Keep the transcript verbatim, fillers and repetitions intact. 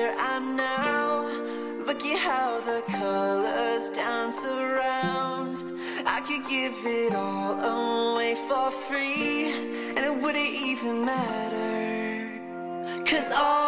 where I'm now. Look at how the colors dance around. I could give it all away for free, and it wouldn't even matter, 'cause all